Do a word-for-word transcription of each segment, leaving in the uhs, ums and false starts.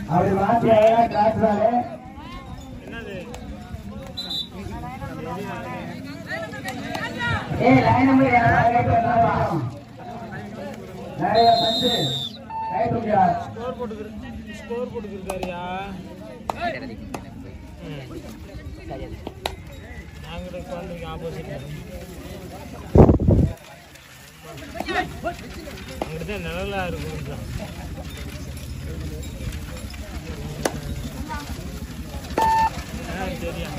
அப்படி மாற்றி கிளாஸ்னாலே ஏய் லைன் நம்பர் நிறைய பந்து கை தூக்கியா ஸ்கோர் போட்டு ஸ்கோர் போட்டுருக்காருயா நாங்க வந்து ஆப்போசிட் அங்கிட்ட நிழலா இருக்கும் சரியா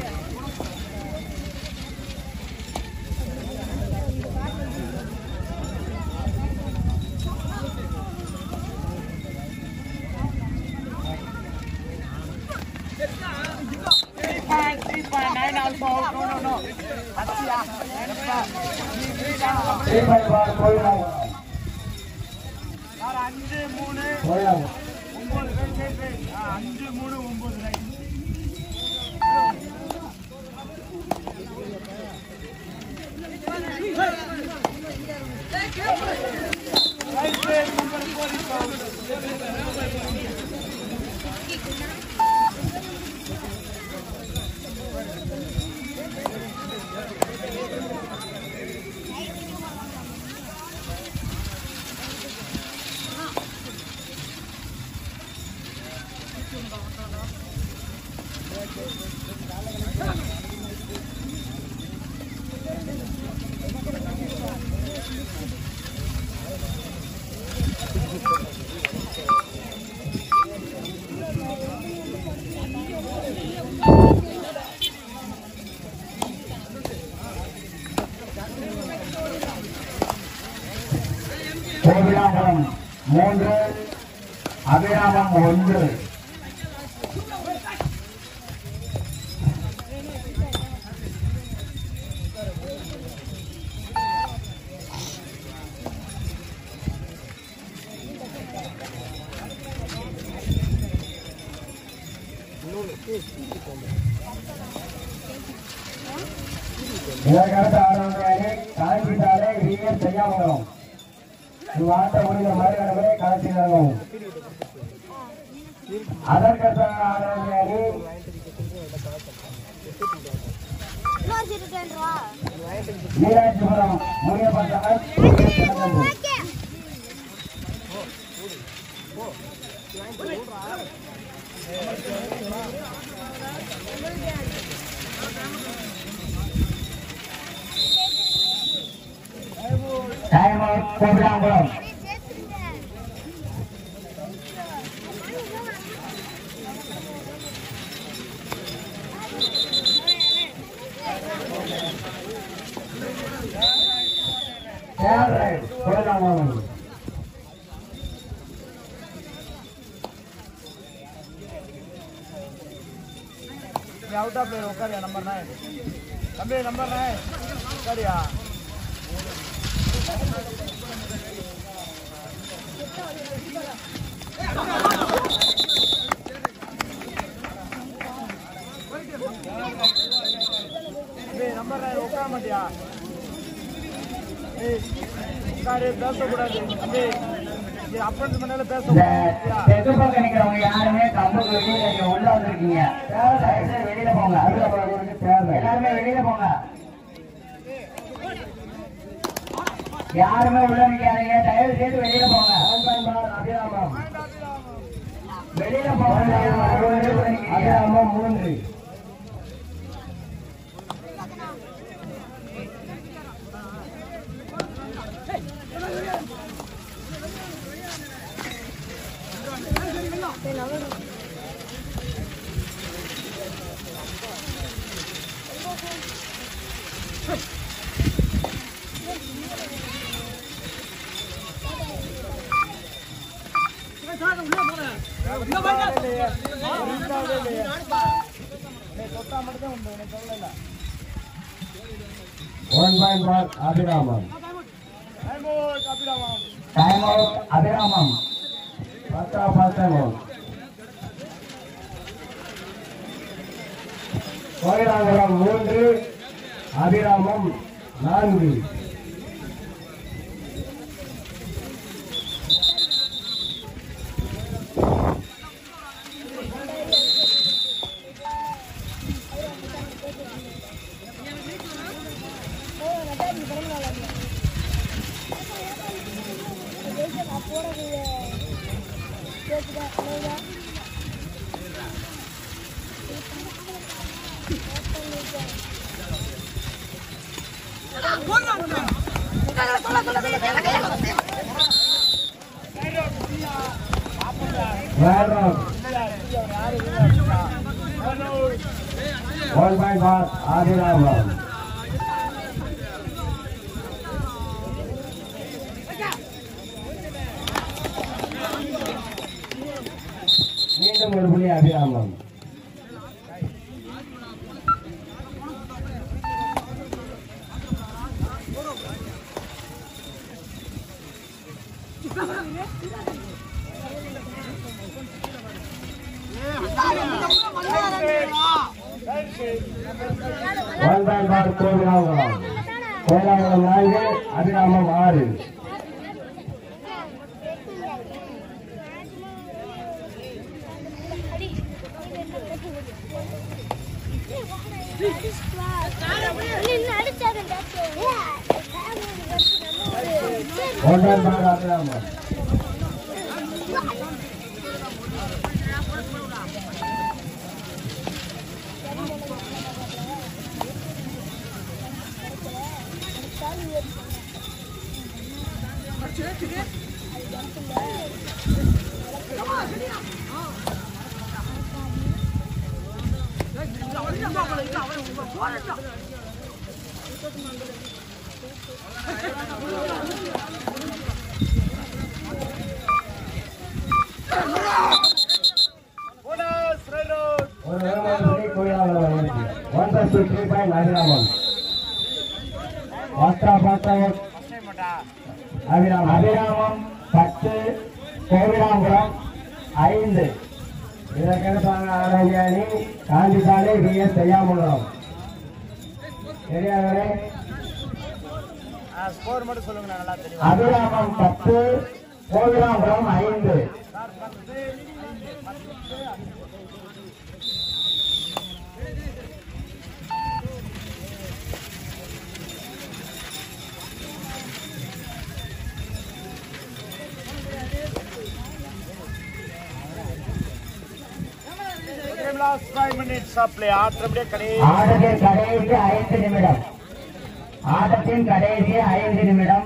அஞ்சு மூணு ஒன்பது அஞ்சு மூணு ஒன்பது கோவிலாபுரம் மூன்று அபிராமம் ஒன்று இதற்கடுத்த ஆரம்பித்தாலே கலைப்பிட்டாலே வீரர் செய்யாமலும் ஆட்ட முடிந்த மறுகடவை கலைச்சிடவும் அதற்கடுத்த ஆரம்பித்தாலே மீனாட்சிபுரம் முனியப்பட்டவர் time out Kovilankulam Kovilankulam out of player होकर या नंबर नाइन तंबे नंबर नाइन कर या नंबर नाइन होकर मत या ए कारे दस को बढ़ा दे अबे ये अपन मनेல பேச எதிர்பார்க்க நிக்கிறவங்க யாருமே கம்புக்கு வெளியில உள்ள வந்திருக்கீங்க வெளியில போங்க எல்லாருமே வெளியில போங்க யாருமே உள்ள நிக்காதீங்க தயவு செய்து வெளியில போங்க வெளியில போங்க அபிராமம் மூன்று One point for Abhiramam. Time out Abhiramam. Time out Abhiramam. First half, first time out. Koilangulam மூன்று அபிராமம் நான்கு. One by one, Adiramam. மீண்டும் ஒரு புள்ளி Abiramam. One by one, Kovilankulam. Kovilankulam நான்கு, அபிராமம் ஆறு. One by one, Abiramam. One plus two, three by Adiramam. Vasta Vasta Adiramam. Adiramam பத்து, கோவிலாங்குளம் ஐந்து. இதற்கெடுப்பாங்க ஆரோக்கியாணி காந்திசாலை வி எஸ் செய்யாமுள்ளோம். தெரியாதவரே ஸ்கோர் மட்டும் சொல்லுங்க. நல்லா தெரியும். அபிராமம் பத்து, கோவிலாங்குளம் ஐந்து. last five minutes of play. ஆட்டத்தின் கடைசி ஐந்து நிமிடம். ஆட்டத்தின் கடைசி ஐந்து நிமிடம்.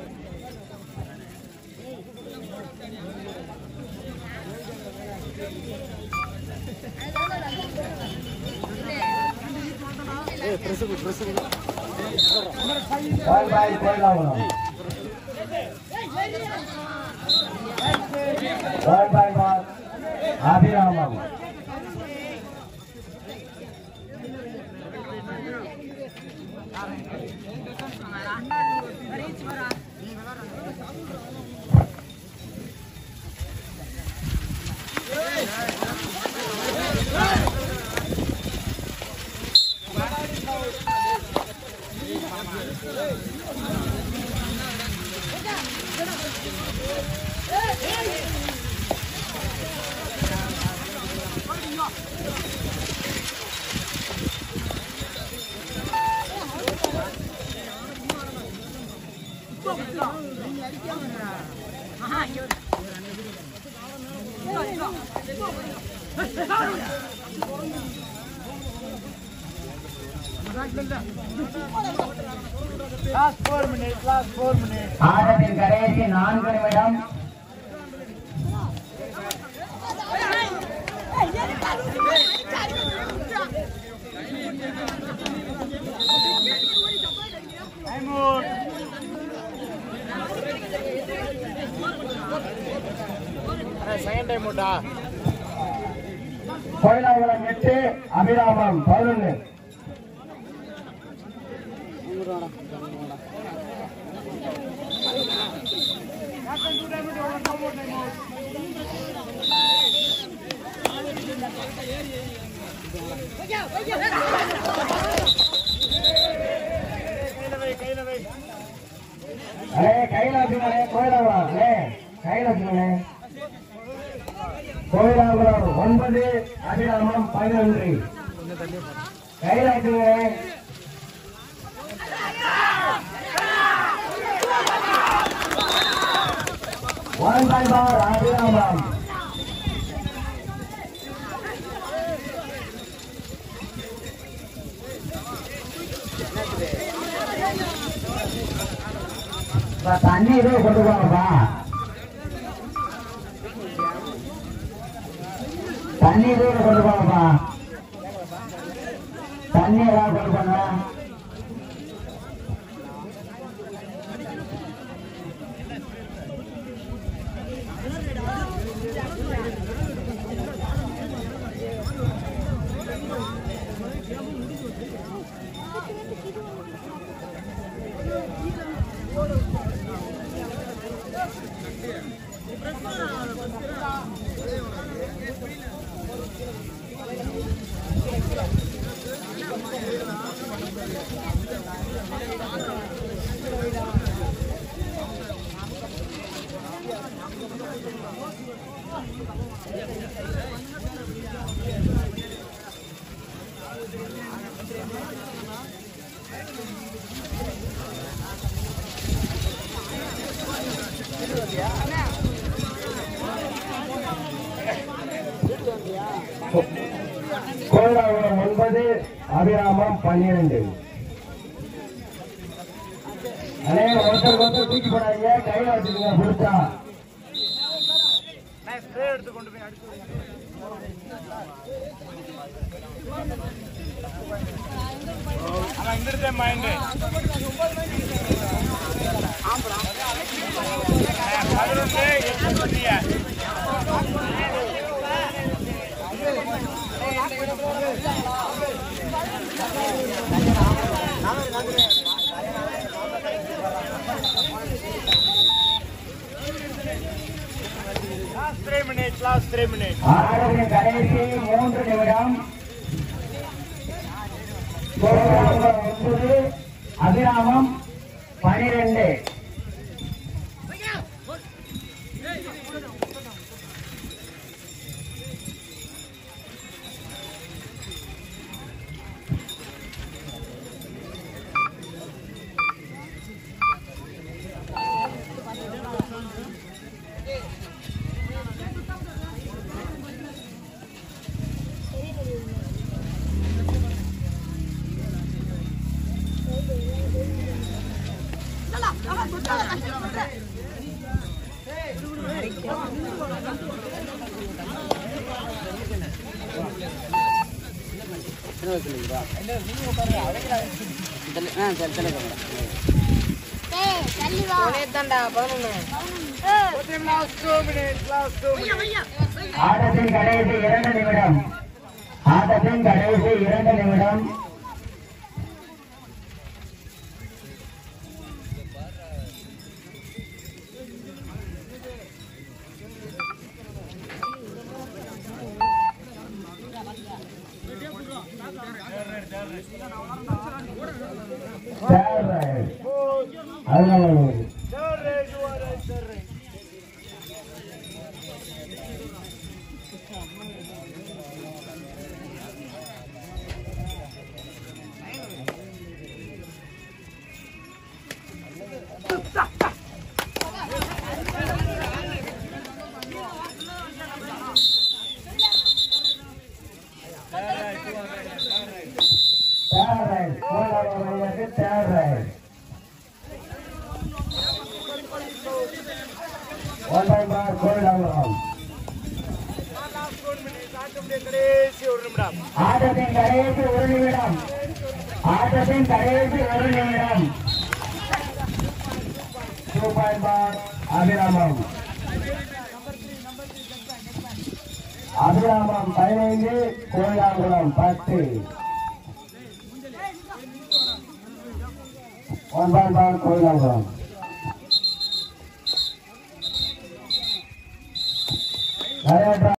One by Kovilankulam. One by one, Abiramam. Last four minutes, last four minutes. ஆட்டத்தின் கடைசி நான்கு நிமிடம். Time out. Second time out. Kovilankulam எட்டு, அபிராமம் பதினொன்று. கைலாசுங்களே கோவிலாங்குளம் கைலாசுங்களே கோவிலாங்குளம் ஒன்பது, அபிராமம் பதினொன்று. கைலாசுங்களே one by one, அபிராமம் தண்ணி எதுவும் கொண்டு போங்கப்பா. தண்ணி எதுவும் கொண்டு போங்கப்பா. தண்ணி ஏதாவது கொண்டு போங்க. கோலாவரம் ஒன்பது, அபிராமம் பன்னிரண்டு. அதே ஒருத்தர் ஒருத்தர் தூக்கி போடாதீங்க, கையில வச்சுக்கோங்க. புடிச்சா எடுத்து கொண்டு போய் அடிச்சு மைண்ட் கடைசி மூன்று நிமிடம். ஒன்பது, அபிராமம் பனிரெண்டு. ஆட்டத்தின் கடைசி இரண்டு நிமிடம். ஆட்டத்தின் கடைசி இரண்டு நிமிடம். ஆட்டத்தின் கடைசி ஒரு நிமிடம். ஆட்டத்தின் கடைசி ஒரு நிமிடம். சூப்பர் பார் அபிராமம். அபிராமம் பதினைந்து, கோயிலாங்குளம் பத்து. ஒன்பது பார் கோயிலாங்குளம். நிறைய